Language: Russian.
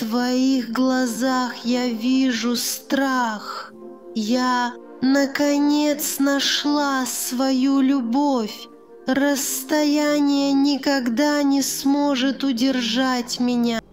твоих глазах я вижу страх. Я, наконец, нашла свою любовь. Расстояние никогда не сможет удержать меня.